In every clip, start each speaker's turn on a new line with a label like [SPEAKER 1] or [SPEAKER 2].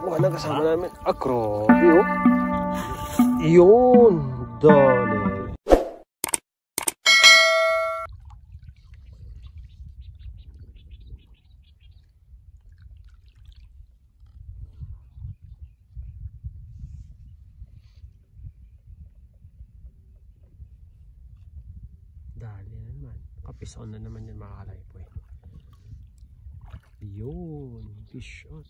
[SPEAKER 1] nakuha na kasama namin. Ah, grabe oh. Yun, dali. Dali na naman. Kapison na naman yan mga kalaypoy. Yun, fish on.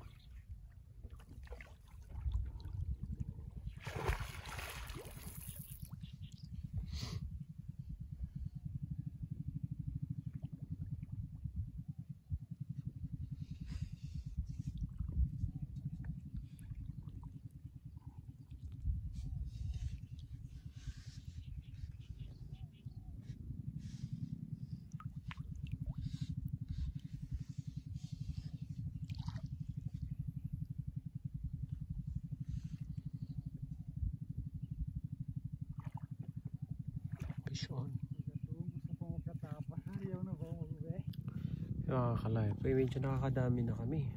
[SPEAKER 1] Kalaypoy, medyo nakakadami na kami.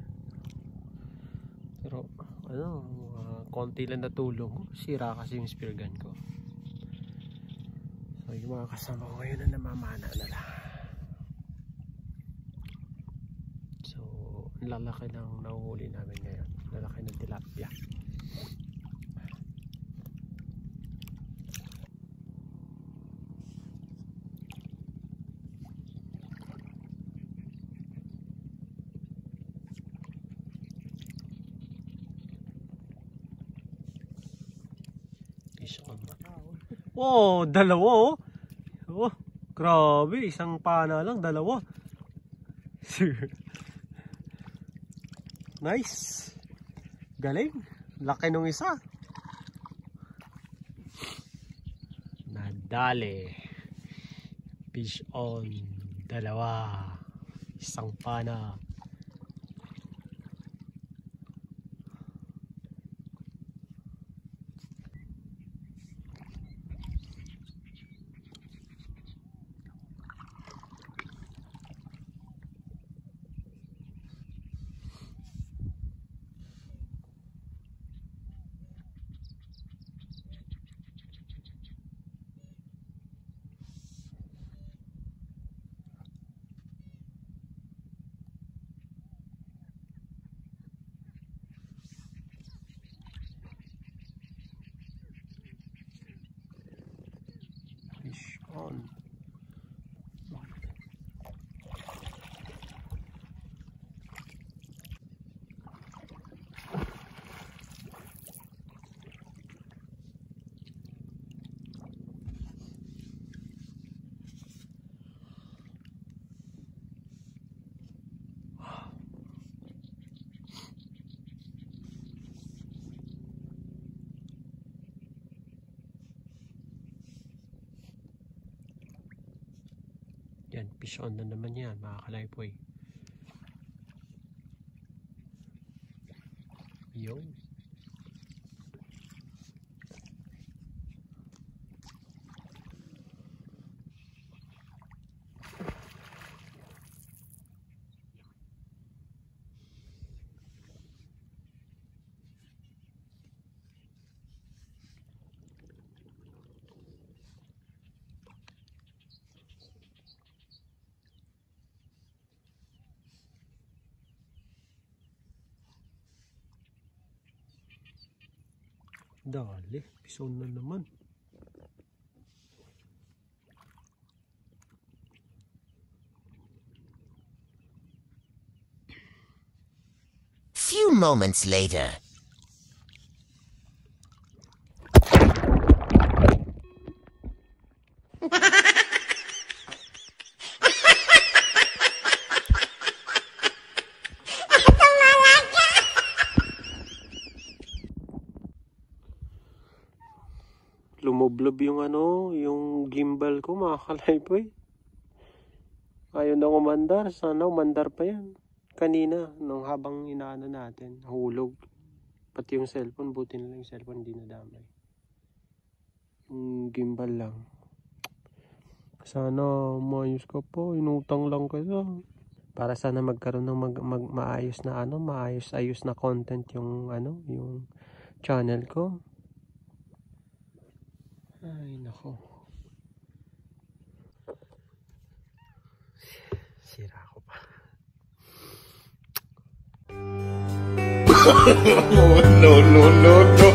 [SPEAKER 1] Pero ano, konti lang natulong ko. Sira kasi yung spear gun ko. So yung mga kasama ko ngayon na namamana na lang. So ang lalaki ng nahuhuli namin ngayon. Lalaki ng tilapia. Oh, dalawa oh. Oh, grabe, isang pana lang, dalawa. Nice. Galing. Laki nung isa. Nadali. Fish on. Dalawa. Isang pana. Fish on. Yan, fish on na naman yan mga kalaypoy. Yo. Dali, pison na naman.
[SPEAKER 2] Few moments later.
[SPEAKER 1] Lumoblob yung ano, yung gimbal ko mga kalaypoy. Ayaw na umandar, sana umandar pa yan. Kanina, nung habang inaano natin, hulog. Pati yung cellphone, buti na lang yung cellphone, hindi nadamay. Yung gimbal lang. Sana maayos ka po, inutang lang kayo. Para sana magkaroon ng maayos na maayos na content yung yung channel ko. Ay nako. Sira ko pa.
[SPEAKER 2] No, no, no, no.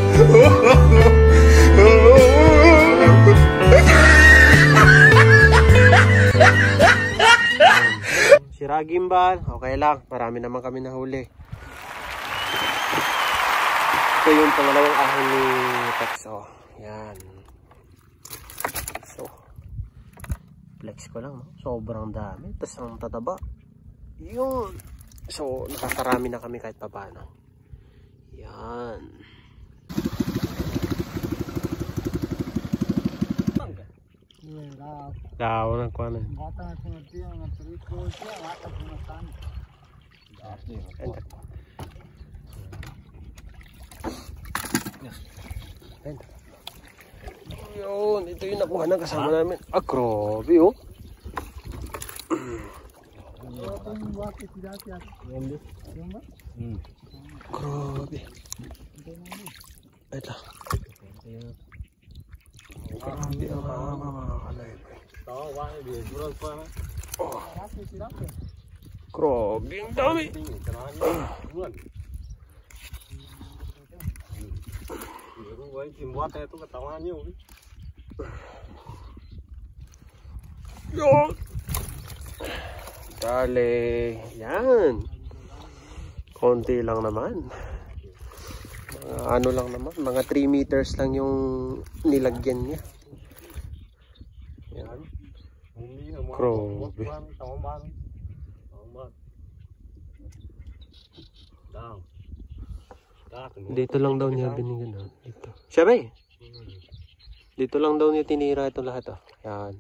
[SPEAKER 1] Sira gimbal, okay lang. Marami naman kami nahuli. Ito yung pangalawang ahon ni Texo. Yan. So, flex ko lang. No? Sobrang dami. Tapos ang tataba. Yun. So, nakakarami na kami kahit paano. Yan. Daw na ko na. Yun, ito yung nakuha na kasama namin. Ah, grabe oh. Grabe. Ito. Grabe ang mga kalay. Oh. Grabe ang dami. Yun. Dali. Yan. Konti lang naman. Ano lang naman. Mga 3 meters lang yung nilagyan niya. Yan. Grabe. Dito lang daw niya binigyan. Dito. Siya ba eh? Dito lang daw niya tinira ito lahat. Yan.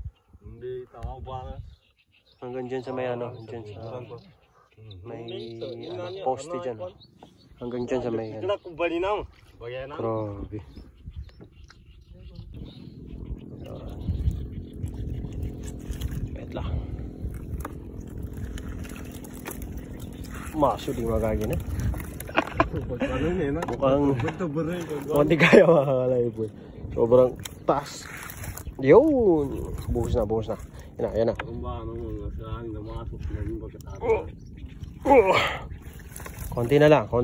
[SPEAKER 1] Hanggang dyan sa may dyan sa may poste dyan. Hanggang dyan sa may Grabe. Wait lang. Maso di magagin eh. Mukhang di kaya makakalay po. Sobrang taas. Yun. Buhos na. Yan na. Konti na lang.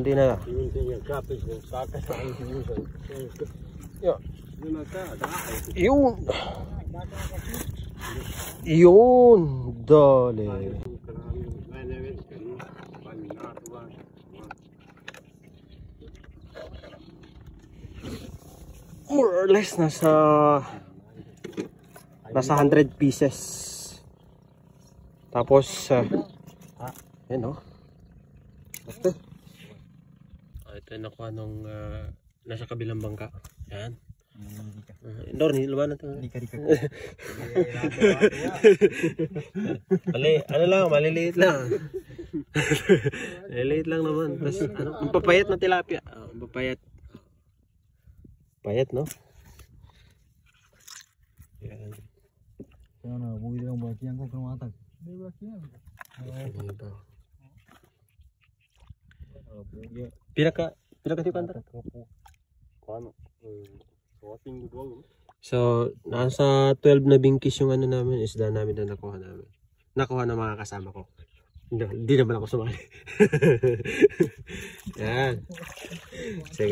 [SPEAKER 1] Yun. Dali. More or less nasa 100 pieces. Tapos yan o. Okay. Ito yung nakuha nung nasa kabilang bangka. Yan. Indor, lumayan natin. Maliliit lang. Maliliit lang naman. Tapos papayat na tilapia. Papayat. Payat, no? Yan. Pinaka si Panther? So, nasa 12 na bingkis yung namin, isda namin na nakuha namin. Nakuha ng mga kasama ko. Hindi naman ako sumali. Yan. Sige.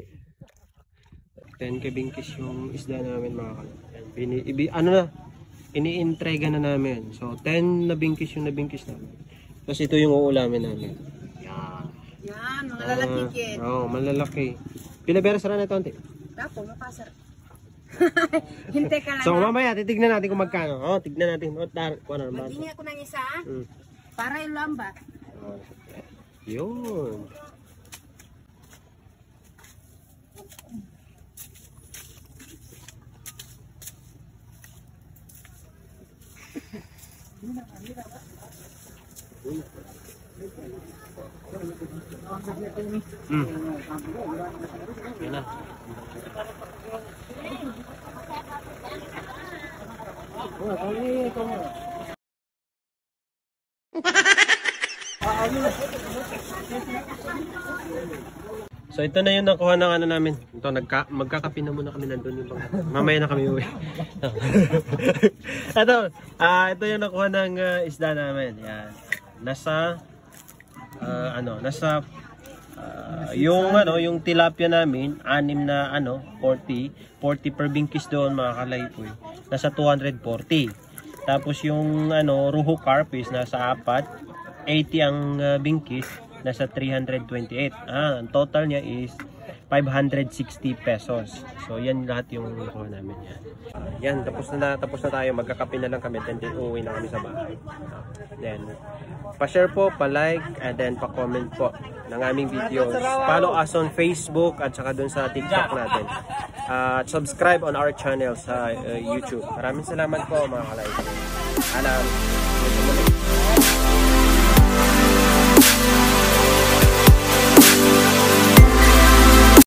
[SPEAKER 1] 10 kabingkis yung isda namin mga kalap. Iniintrega na namin. So 10 na bingkis yung nabingkis namin. Tapos ito yung uulamin namin.
[SPEAKER 3] Yan, malalaki kid.
[SPEAKER 1] Malalaki. Pila beres na ito, ante?
[SPEAKER 3] Tapo, mapasar. Hintay ka lang.
[SPEAKER 1] So mamaya, titignan natin kung magkano. Tignan natin.
[SPEAKER 3] Maghingi ako ng isa. Para yung lambat.
[SPEAKER 1] Yun. Yan na. So ito na yung nakuha ng ano namin. Ito, magkakape na muna kami nandun yung mamaya na kami uwi. ito yung nakuha ng isda namin. Yan. Nasa yung tilapia namin, 6 na 40 per bingkis doon mga kalaypoy. Nasa 240. Tapos yung ruho carp is nasa 4, 80 ang bingkis. Nasa 328. Ang total niya is 560 pesos. So yan lahat yung nakuha namin yan. Yan, tapos na tayo. Magkakape na lang kami, then uuwi na kami sa bahay. Then pa-share po, pa-like, and then pa-comment po ng aming videos. Follow us on Facebook at saka dun sa TikTok natin. Subscribe on our channel sa YouTube. Maraming salamat po mga kalay. Alam.